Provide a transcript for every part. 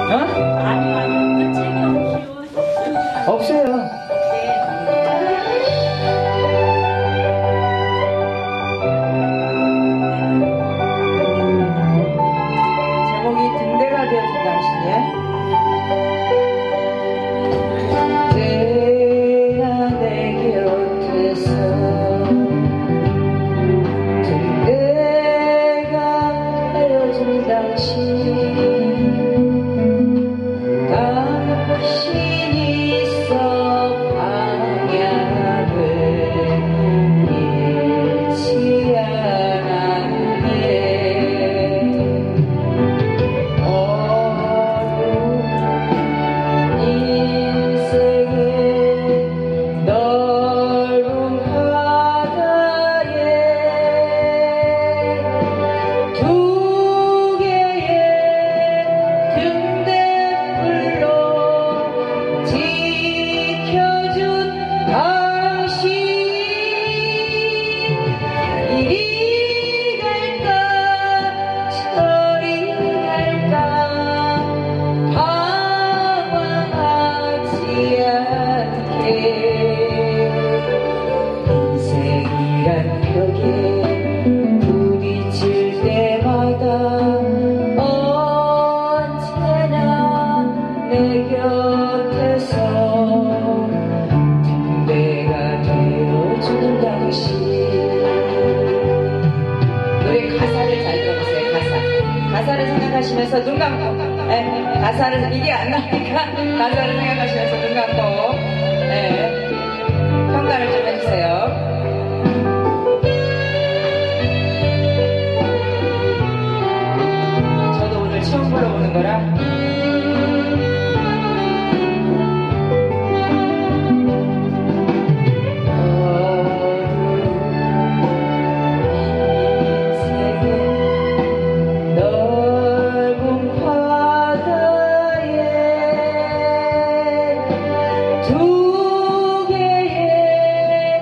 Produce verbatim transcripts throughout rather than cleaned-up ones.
아니요, 아니요. 그 책이 없어요. 없어요. 제목이 등대가 되어준 당신이야. 내가 내 곁에서 등대가 되어준 당신, 당신이 있어 방향을 잃지 않았네. 어려운 인생의 넓은 바다에 두 개의 등대불로 지켜준 당신, 이리 갈까 저리 갈까 방황하지 않게. 인생이란 벽에 부딪힐 때마다 언제나 내 곁에서 등대가 되어주는 당신. 노래 가사를 잘 들어보세요. 가사 가사를 생각하시면서 눈 감고, 네, 가사를 이게 안 나니까 가사를 생각하시면서 눈 감고, 네, 평가를 좀 해주세요. 저도 오늘 처음 불러보는 거라 넓은 바다에 두 개의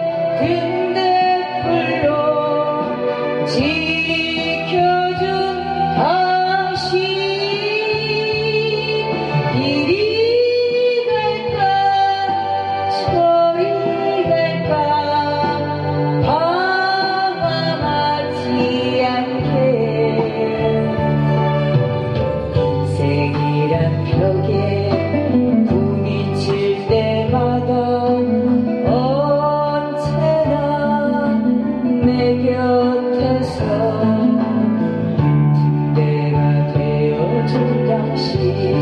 등대불로 지켜준 당신, 이리 갈까 저리 갈까 방황하지 않게. 인생이란 벽에 부딪힐 때마다 언제나 내 곁에서 등대가 되어준 당신.